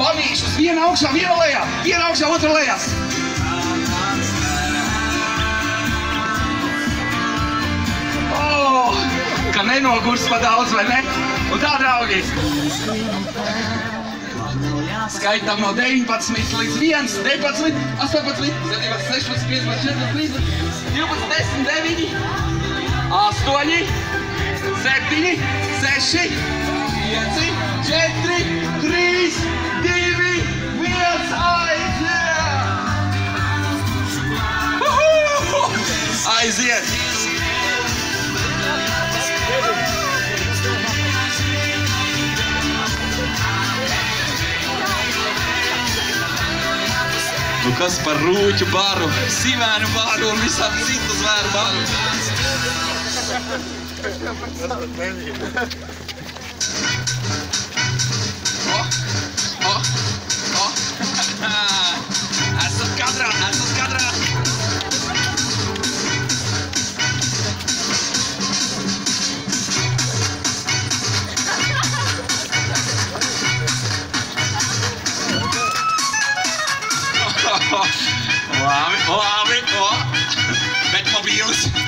Panīšus, viena augšā, viena lejā, viena augšā, otra lejā. Ka nenogurs pa daudz, vai ne? Un tā, draugi. Skaitam no 19 līdz 1, 19, 18, 17, 16, 15, 14, 12, 10, 9, 8, 7, 6, 5, 4, 3, 2, 1, aiziet! Aiziet! Nu kas par rūķu baru, sivēnu baru un visām citu zvēru baru. Esat kadrā, esat kadrā. Labi, labi, bet mobīlis.